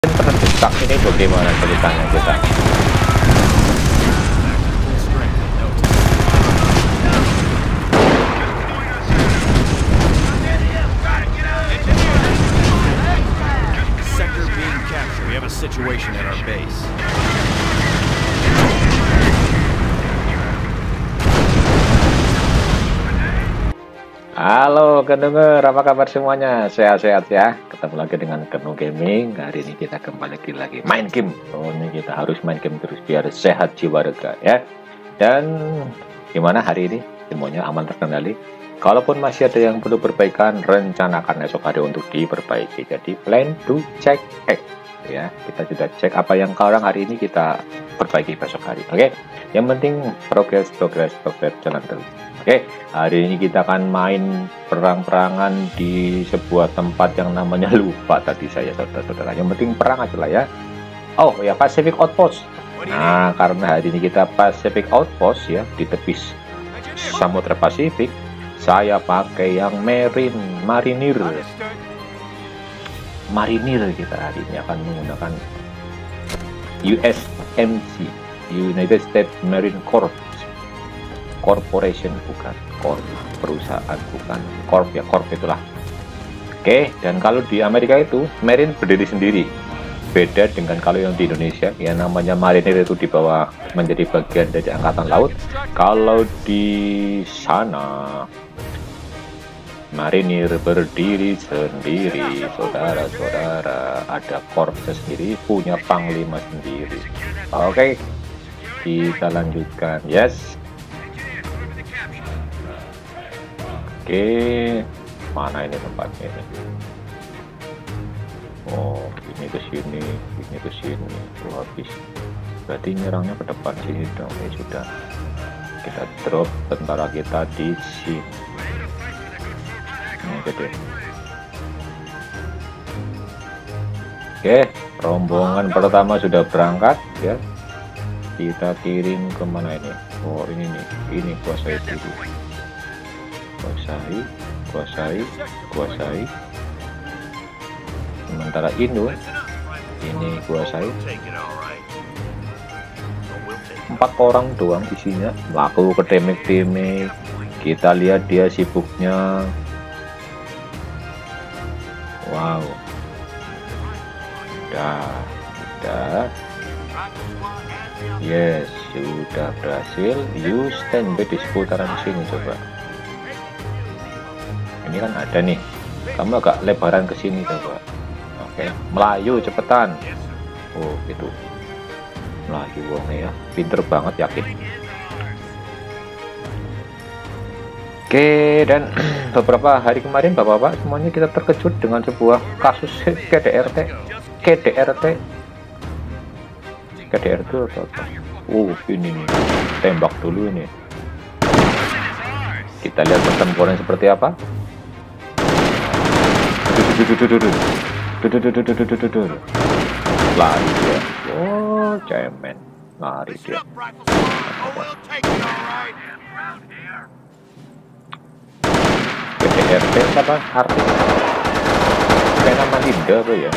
terdesak ini bagaimana ceritanya kita? Sector being captured. We have a situation at our base. Halo Kenunger, apa kabar semuanya? Sehat-sehat ya? Ketemu lagi dengan Kenu Gaming. Hari ini kita kembali lagi main game. Oh, ini kita harus main game terus biar sehat jiwa raga ya. Dan gimana hari ini? Semuanya aman terkendali. Kalaupun masih ada yang perlu perbaikan, rencanakan esok hari untuk diperbaiki. Jadi plan to check ya. Kita sudah cek apa yang kurang hari ini, kita perbaiki besok hari. Oke. Yang penting progres jalan terus. Oke, hari ini kita akan main perang-perangan di sebuah tempat yang namanya lupa tadi saya, saudara-saudara. Yang penting perang aja lah ya. Oh ya, Pacific Outpost. Nah, karena hari ini kita Pacific Outpost ya, di tepi Samudra Pasifik, saya pakai yang Marinir kita hari ini akan menggunakan USMC, United States Marine Corps Corporation, bukan Corp, perusahaan, bukan Corp ya, Corp itulah. Oke, dan kalau di Amerika itu Marine berdiri sendiri, beda dengan kalau yang di Indonesia ya, namanya Marinir itu di bawah menjadi bagian dari Angkatan Laut. Kalau di sana Marinir berdiri sendiri, saudara-saudara, ada korpsnya sendiri, punya panglima sendiri. Oke, kita lanjutkan. Yes. Oke, mana ini tempatnya ini? Oh, ini ke sini, ini ke sini. Oh, habis. Berarti nyerangnya ke depan sini dong. Ya sudah. Kita drop tentara kita di sini. Ini gede. Oke, rombongan pertama sudah berangkat ya. Kita kirim kemana ini? Oh, ini nih. Ini kuasai dulu. Kuasai. Sementara Indo ini kuasai. 4 orang doang isinya, laku ke temik. Kita lihat dia sibuknya. Wow, udah. Yes, sudah berhasil. You stand by di seputaran sini coba. Ini kan ada nih, kamu agak lebaran ke sini coba. Oke, Melayu cepetan. Oh gitu, Melayu wongnya ya, pinter banget, yakin. Oke, dan beberapa hari kemarin bapak-bapak semuanya kita terkejut dengan sebuah kasus KDRT atau apa. Ini nih, tembak dulu ini. Kita lihat pertempuran seperti apa. Lari dia. Oh, cemen. Lari dia. PDRT apa artinya? Kayak nama Linda apa ya?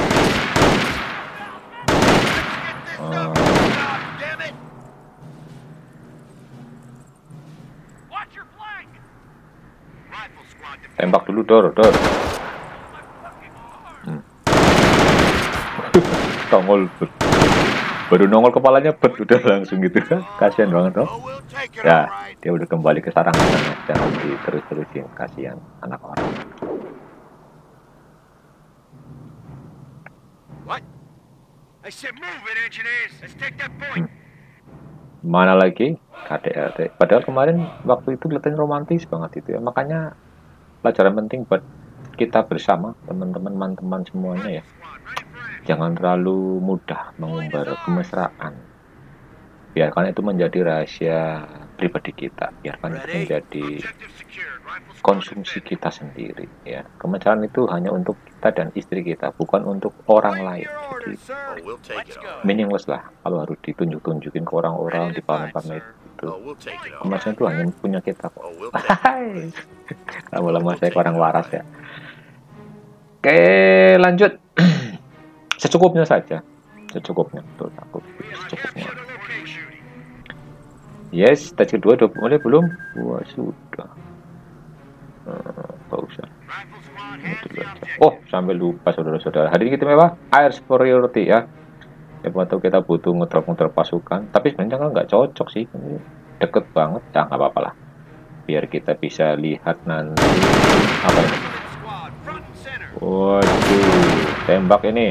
Tembak dulu, dor. Tongol baru nongol kepalanya udah langsung gitu kan, kasihan banget dong ya. Dia udah kembali ke sarangnya, jangan diterus-terusin, kasihan anak orang. Mana lagi KDRT, padahal kemarin waktu itu kelihatan romantis banget itu ya. Makanya pelajaran penting buat kita bersama teman-teman semuanya ya, jangan terlalu mudah mengumbar kemesraan. Biarkan itu menjadi rahasia pribadi kita, biarkan itu menjadi konsumsi kita sendiri ya. Kemesraan itu hanya untuk kita dan istri kita, bukan untuk orang lain. Jadi meaningless lah kalau harus ditunjukin ke orang-orang, dipamer-pamer itu. Kemesraan itu hanya punya kita kok. Lama-lama saya orang waras ya. Oke, lanjut. secukupnya saja, secukupnya, betul, aku secukupnya. Yes, stage kedua udah mulai belum? Wah, sudah. Nggak usah. Ini dulu aja. Oh, sampai lupa saudara-saudara. Hari ini kita mewah air superiority ya. Siapa tahu kita butuh ngedrop pasukan. Tapi sebenarnya kan nggak cocok sih. Ini deket banget. Nah, nggak apa-apa lah. Biar kita bisa lihat nanti apa ini. Waduh, tembak ini.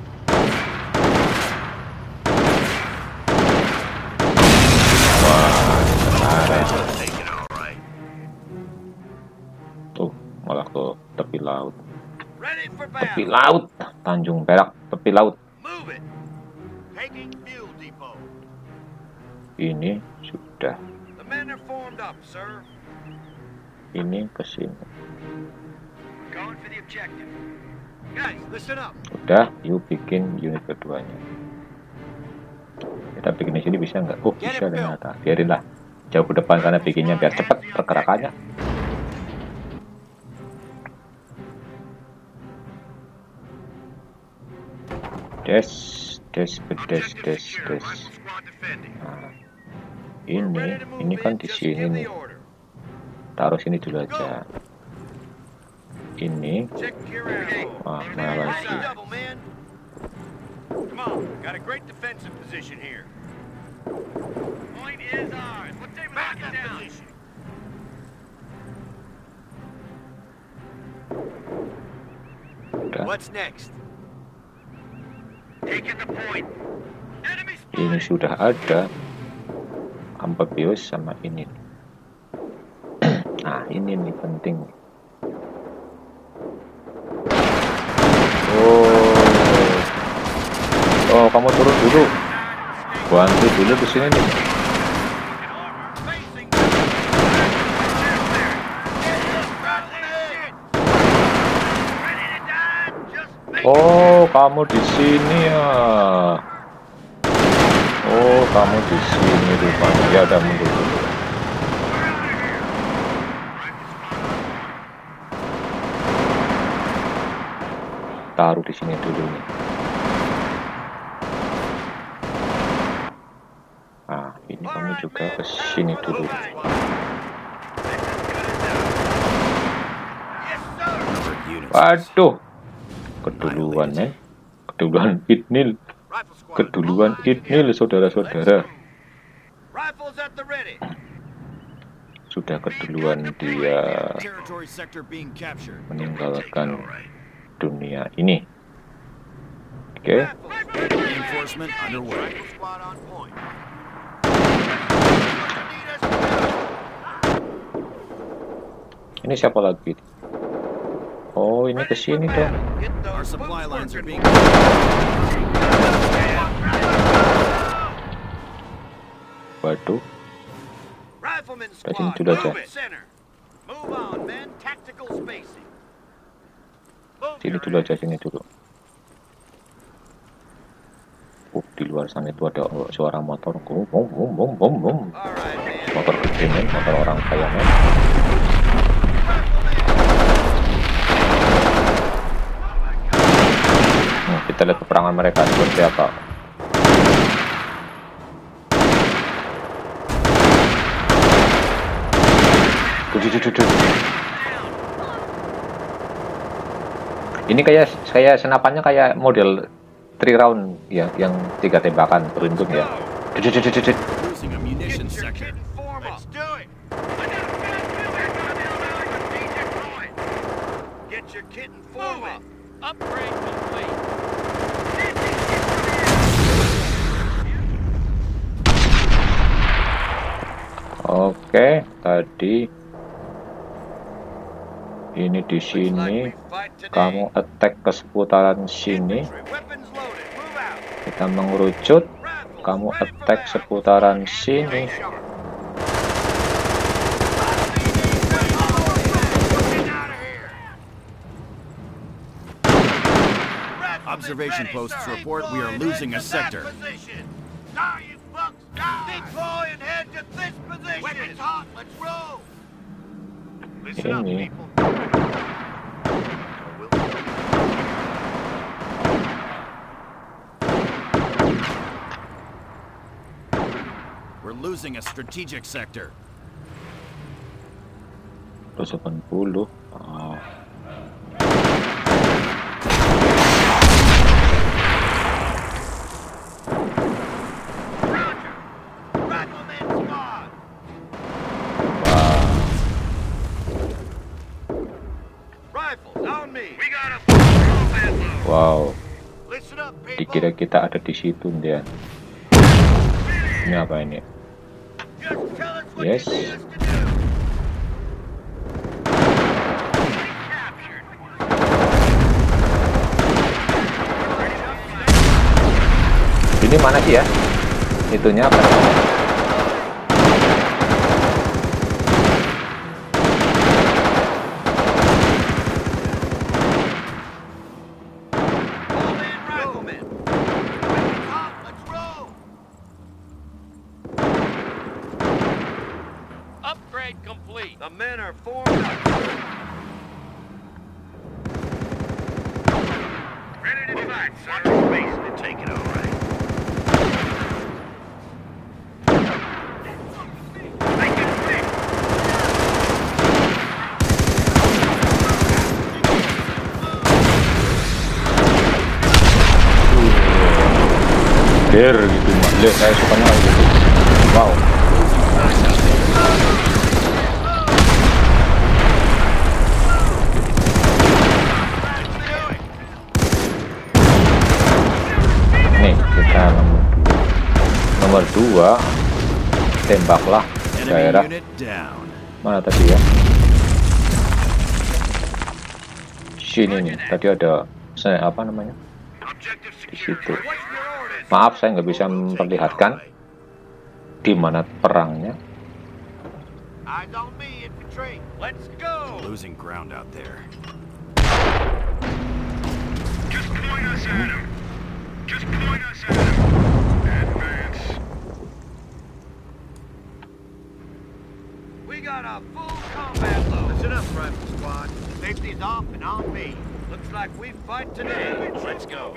Malah ke tepi laut. Tepi laut, Tanjung Perak, tepi laut. Ini sudah. Ini ke sini. Udah, yuk bikin unit keduanya. Kita bikin di sini bisa nggak? Oh, bisa ternyata. Biarinlah. Jauh ke depan sana bikinnya biar cepat pergerakannya. Des. Nah, ini kan di sini nih. Taruh sini dulu aja. Ini. Wah, mana lagi? Udah. Ini sudah ada amphibious sama ini. Nah, ini nih penting. Oh, kamu turun dulu. Bantu dulu ke sini nih. Oh, kamu di sini ya. Oh, kamu di sini rupanya. Ya udah mundur dulu. Taruh di sini dulu nih. Nah, ini kamu juga ke sini dulu. Waduh. Keduluan men, keduluan Idnil, saudara-saudara. Sudah keduluan dia meninggalkan dunia ini. Oke. Ini siapa lagi? Oh, ini ke sini dong. Waduh. Sini dulu aja. Sini dulu. Di luar sana itu ada suara motor. Motor gede men, motor orang kaya men. Kita lihat peperangan mereka seperti apa. Ini kayak senapannya kayak model 3 round ya, yang 3 tembakan beruntung ya. Oke, tadi ini di sini kamu attack ke seputaran sini. Kita mengerucut, kamu attack seputaran sini. Observation posts report we are losing a sector. Ini We're losing a strategic sector. 80. Oh. Wow, dikira kita ada di situ dia. Ini apa ini? Yes. Ini mana sih ya? Itunya apa? Complete. The men are formed up. Ready to fight, sir. Watch your space and take it all right. Make it quick. Der gitu, Mak. Saya sukanya gitu. Wow. Nomor 2, tembaklah daerah mana tadi ya? Sini nih, tadi ada apa namanya? Di situ. Maaf, saya nggak bisa memperlihatkan di mana perangnya. Losing ground out there. Just point us at him. Just point us at him. Advance. We got a full combat load. Listen up, Rifle Squad. Safety's off and on me. Looks like we fight today. Let's go.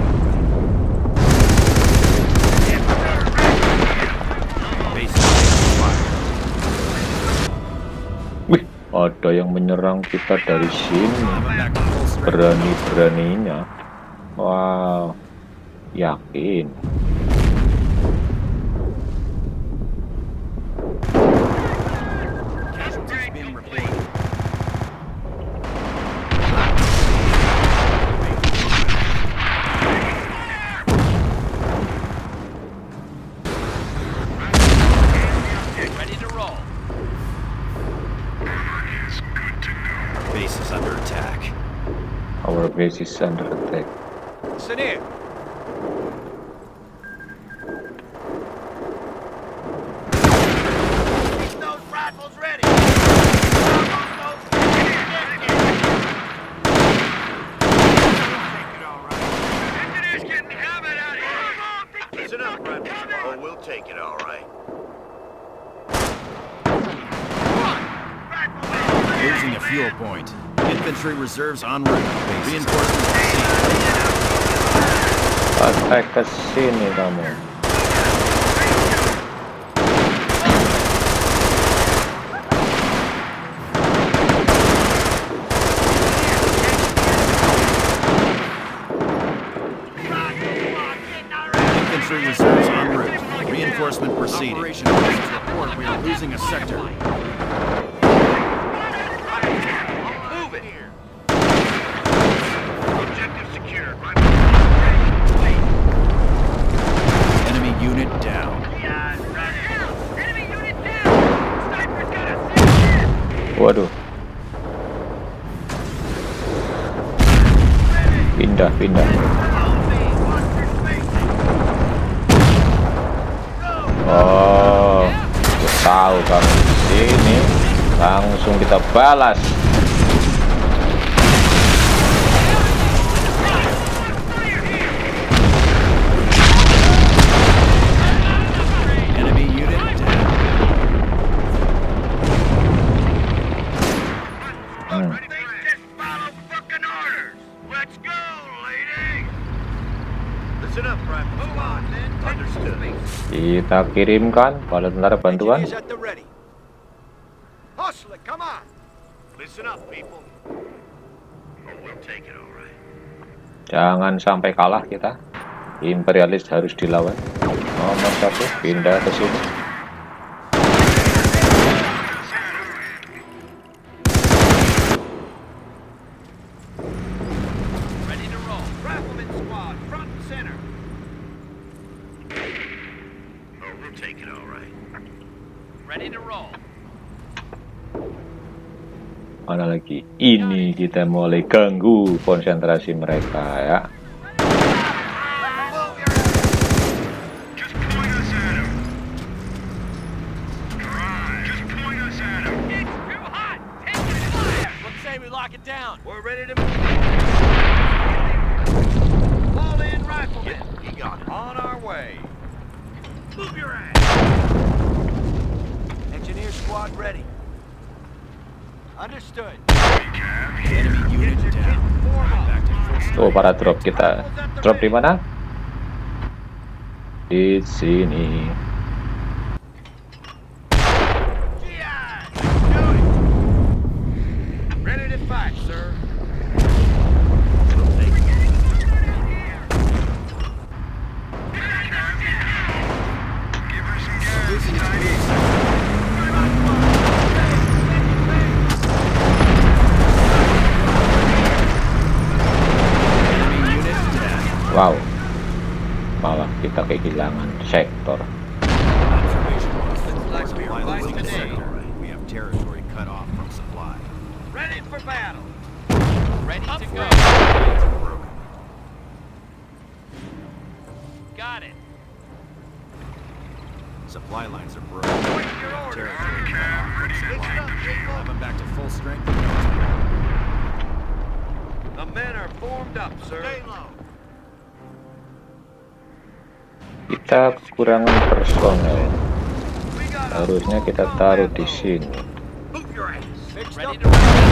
Wih, ada yang menyerang kita dari sini. Berani-beraninya. Wow, yakin. Base is under attack. Our base is under attack. Listen here. Keep those rifles ready. Engineers getting hammered out here. Listen up, Rifle Squad. We'll take it all right. Losing a fuel point. Infantry reserves en route. Reinforcements proceed. Pakai ke sini kamu. Infantry reserves en route. Reinforcement proceeding. Operation report. We are losing a sector. Waduh, pindah. Oh, tahu kamu sini, langsung kita balas. Listen up, Private Move on, men. Understood. Kita kirimkan bala tentara bantuan. Engineers at the ready. Hustle it, come on. Listen up, people. We'll take it all right. Jangan sampai kalah kita. Imperialis harus dilawan. Nomor 1 pindah ke sini. Ready to roll. Rifleman squad, front and center. Oh, we'll take it all right. Ready to roll. Mana lagi? Ini kita mulai ganggu konsentrasi mereka ya. We're ready to move. Fall in, rifleman. You got it. On our way. Move your ass. Engineer squad ready. Understood. Enemy unit down. Back to full strength. Tuh para drop kita. Drop di mana? Di sini. Ready to fight, sir. Wow. Malah kita kehilangan sektor. Observation was Like we were supply fighting losing today. sector. We have territory cut off from supply. Ready for battle. Ready to go. Broken. Got it. Supply lines are broken. Your order. Territory cut off from Listen supply. up, people. Coming back to full strength. The men are formed up, sir. Stay low. Kita kekurangan personel. We got a Harusnya full kita combat taruh di load. sini. Move your ass. Ready Ready to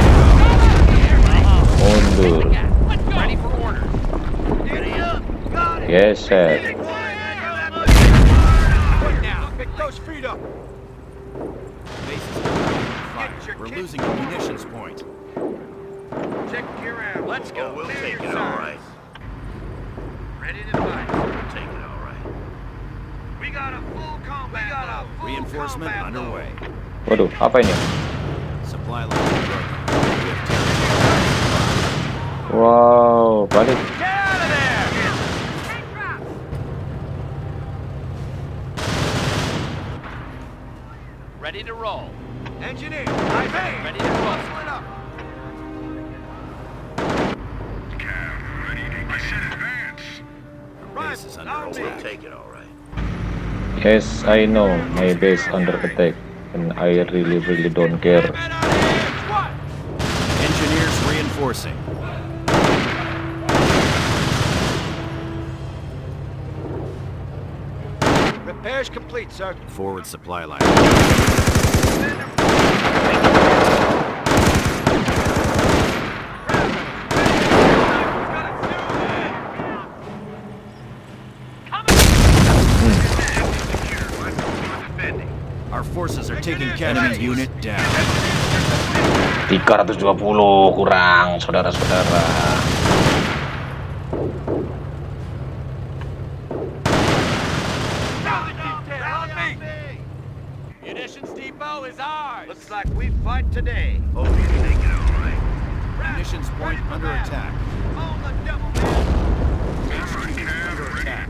Mundur. Ready for order. Giddy up. Got it. Geser. Quick now. Pick those feet up. Base is under fire. Get your We're kit losing a munitions point. Check your ammo. Let's go. We'll take it all right. Ready to fight. We'll take it all right. We got a full combat. We got a full Reinforcement combat underway. Waduh, apa ini? Supply lines are broken. We have territory. Wow, balik. Get out of there! Ready to roll. Engineer, I pay. Ready to roll. Split up. Base is under attack. Take it all right. Yes, I know my base under attack, and I really don't care. Engineers reinforcing. Repairs complete, sir. Forward supply line. Our forces are taking enemy unit down. 320 kurang, saudara-saudara. Munitions depot is ours. Looks like we fight today. Oh, you take it all right. Munitions point under attack. On the double, man. HQ is under attack.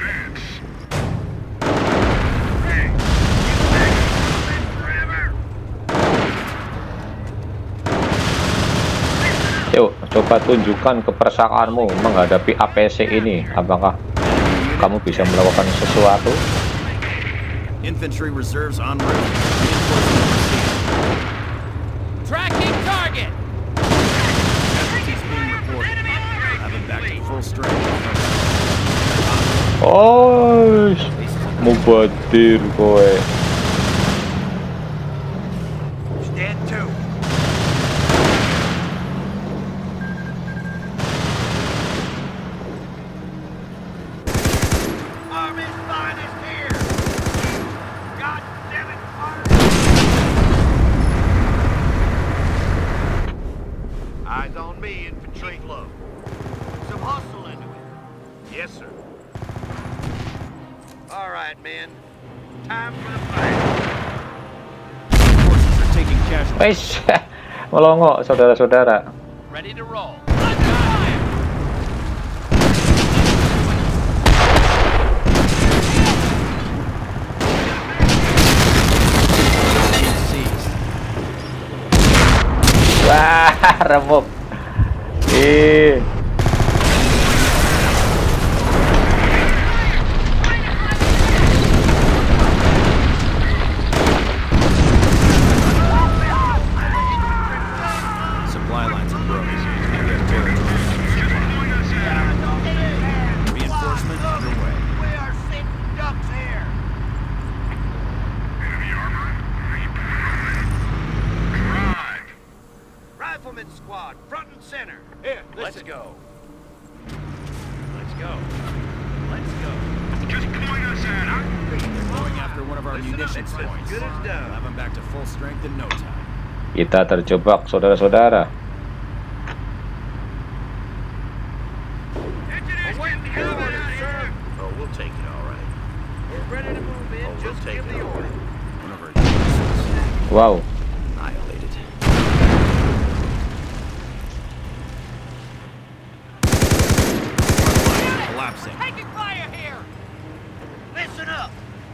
Yuk, coba tunjukkan kepersakaanmu menghadapi APC ini. Apakah kamu bisa melakukan sesuatu? Infantry reserves en route. Reinforcement proceeding. Tracking target. Casualties being reported. Have them back to full strength. Oh, mubadir kowe. Stand to. All right, men. Time for the fight. Forces are taking casualties. Wes, melongo saudara-saudara. Ready to roll. Wah, remuk. Ih. Supply lines are broken. We have territory. Reinforcement underway. We are sitting ducks here. Rifleman squad, front and center. Here, let's go. Let's go. Let's go. Just point us at her. They're going after one of our Listen up, munitions it's as points. good as We'll done. have them back to full strength in no time. Kita terjebak saudara-saudara. Engineers getting the combat out here. Oh, we'll take it all right. We're ready to move in. Oh, we'll Just take give it the all order. right. One of our units Wow. Annihilated. collapsing. Taking fire here. Listen up.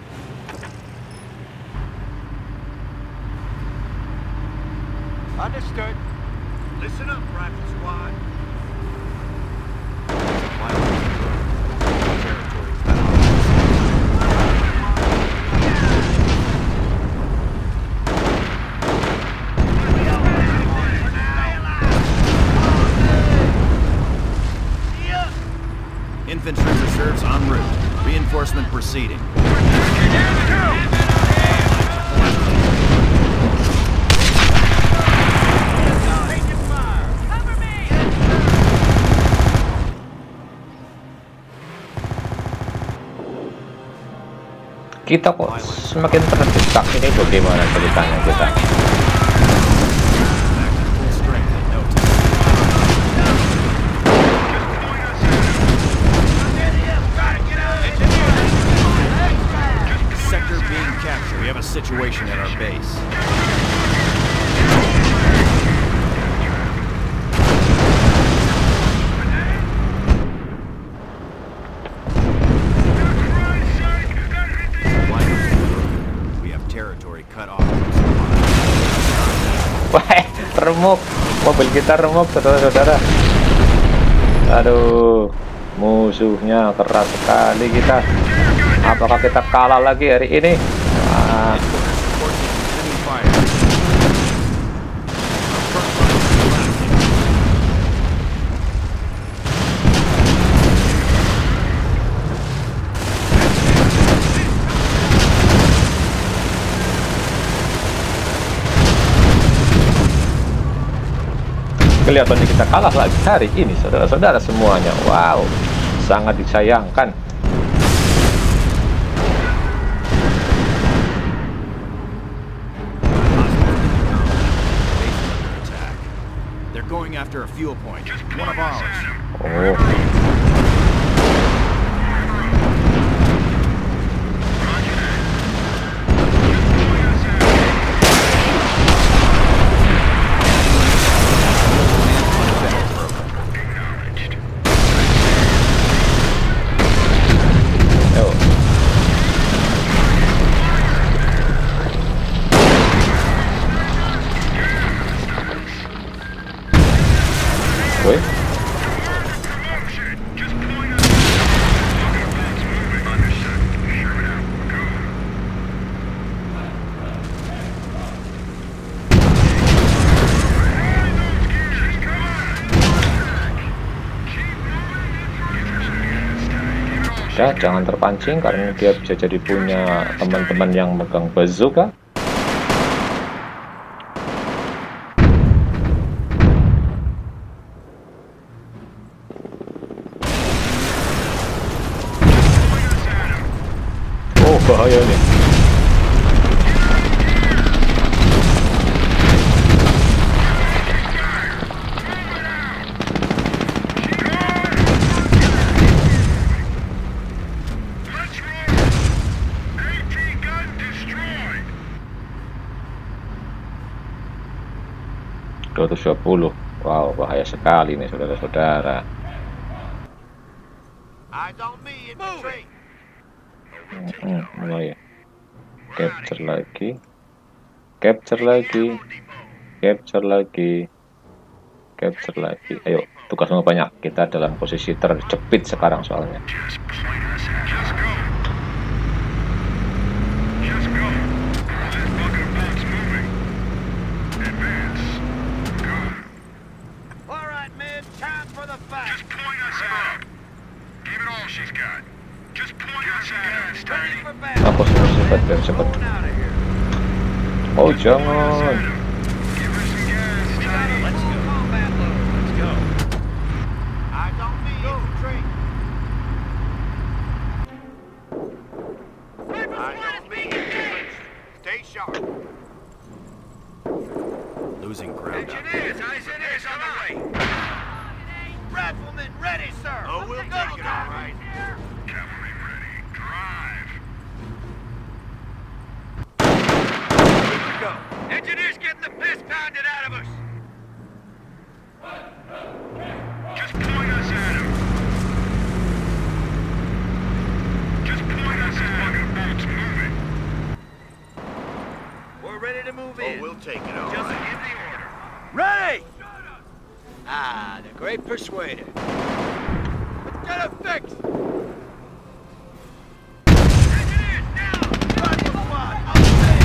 Understood. Listen up, rifle squad. Supply lines are broken. Territory cut off. Infantry reserves en route. Reinforcement proceeding. Kita kok semakin terdesak ini, bagaimana ceritanya kita? Back to full strength in no time. Sector being captured. We have a situation at our base. Supply lines are broken. We have territory cut off. Wah, remuk. Mobil kita remuk saudara-saudara. Aduh, musuhnya keras sekali kita. Apakah kita kalah lagi hari ini? Wah, Enemy fire. Front line is collapsing. kelihatannya kita kalah lagi hari ini saudara-saudara semuanya. Wow, sangat disayangkan. They're going after a fuel point. One of ours. Oh, yo. Woi. Ya, jangan terpancing karena dia bisa jadi punya teman-teman yang megang bazooka. Oh, bahaya nih. 220. Wow, bahaya sekali nih saudara-saudara. Eyes on me, infantry. Mulai ya. Capture lagi. Capture lagi. Capture lagi. Capture lagi. Ayo, tugas mau banyak. Kita dalam posisi terjepit sekarang soalnya. Just go. Just go. This bucket of bolts moving. Advance. Good. All right, men. Time for the fight. Just point us out. Give it all she's got. Just point us out. Ready for battle. Apa sempat. Going out of here. Oh, jangan. Give her some gas, Tiny. Let's go. Combat load. Let's go. Eyes on me, infantry. Eyes on me, infantry. Stay sharp. Losing ground out there. Engineers, eyes on the way. Riflemen ready, sir. Oh, we'll take it all right. Cavalry ready. Drive. Good to go. Engineers getting the piss pounded out of us. Just point us at him. Just point us at him. The boat's moving. We're ready to move in. Oh, we'll take it all Just right. give the order. Ready! Ah, the great persuader. Get it fixed! Engineers, down! Rifle squad, on the way!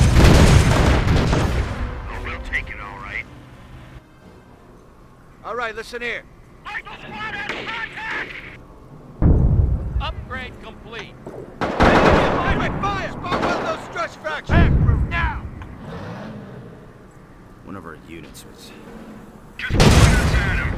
Oh, we'll take it all right. All right, listen here. Rifle squad at contact! Upgrade complete. Direct fire! Spot one of those stretch fractions! Now! One of our units was... Just point us at him!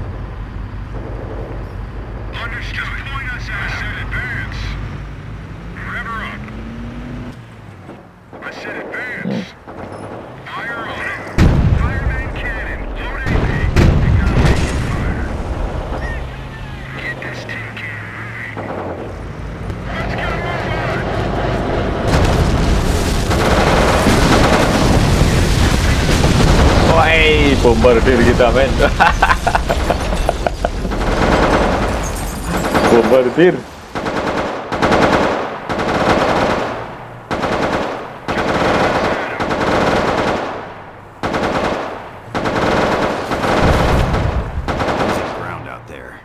Understood. Just point us at him. I said advance. Rev her up. I said advance. Fire on him. Fireman cannon. Load AP. You gotta make it fire. Get this tin can moving. Let's get a move on. Woi, bombardir kita, men. Bombardir. Losing ground out there.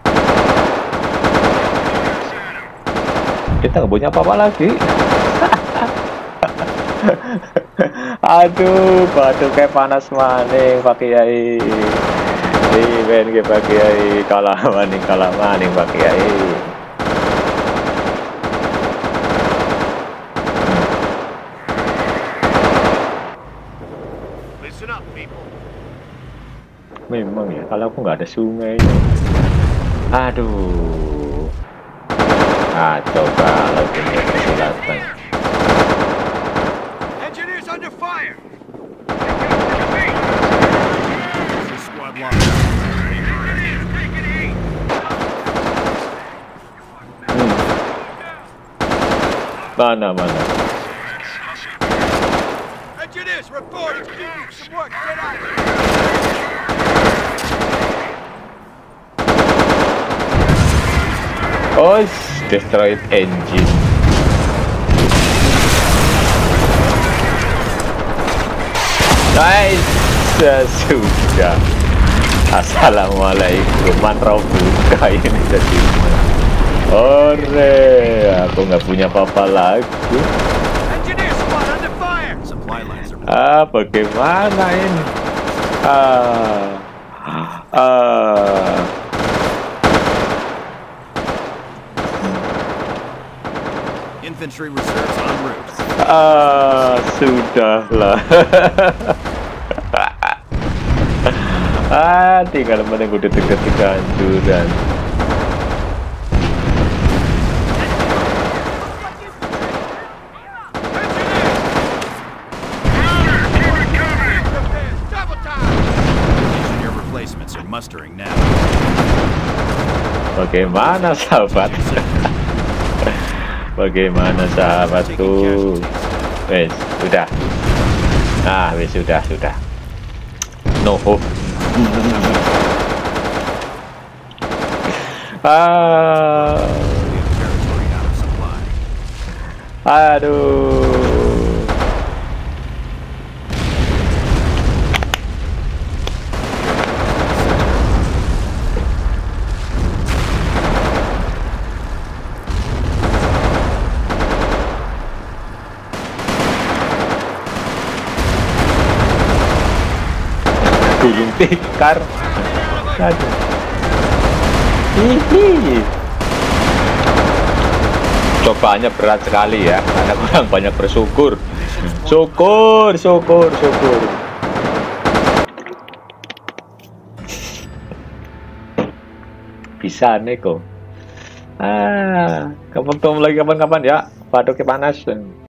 Kita nggak punya apa-apa lagi. Aduh, batu kayak panas maning Pak Kiai. Ben ke Pak Kiai, kalah maning Pak Kiai. Listen up, people. Memang ya, kalau aku nggak ada sungai. Aduh. Coba lagi persilatan. Engineers under fire! Squad locked. Engineers taking heat! Mana. Engineers, report! It's doing some work! Get out of here! Oh, destroyed engine. Nice. Sudah. Assalamualaikum. Manrobuka ini jadi. Ore, aku nggak punya apa-apa lagi. Engineer squad under fire! Supply lines are... Bagaimana ini? Infantry reserves en route. Sudahlah. Tinggal menunggu detik-detik kehancuran. Engineer replacements are mustering now. Bagaimana sahabat? Bagaimana sahabatku? Wes, sudah. Wes sudah. No hope. Territory out of supply. Aduh. Gulung tikar. Aduh. Hihi. Cobaannya berat sekali ya, karena kurang banyak bersyukur. Syukur. Bisa nih kok. Ketemu lagi kapan-kapan ya. Baduknya panas.